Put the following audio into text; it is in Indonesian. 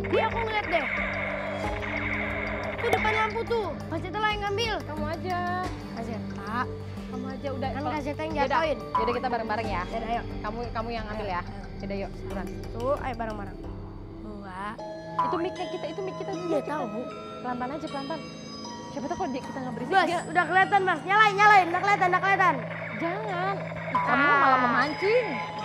Iya aku ngeliat deh. Tuh depan lampu tuh. Kaseta lah yang ngambil. Kamu aja. Kaseta. Kamu aja udah. Kan Oh, Kaseta yang yaudah. jatuhin. Yaudah kita bareng-bareng ya. Yaudah ayo. Kamu yang ambil ya. Yaudah yuk, cepetan. Tuh ayo bareng-bareng. 2. Itu mic-nya kita, itu mic kita dulu. Iya kita. tahu. Pelan-pelan aja, pelan-pelan. Siapa tahu kalau kita nggak berisik Bos, dia. udah kelihatan Mas. Nyalain. Udah kelihatan. Jangan. Ih, kamu malah memancing.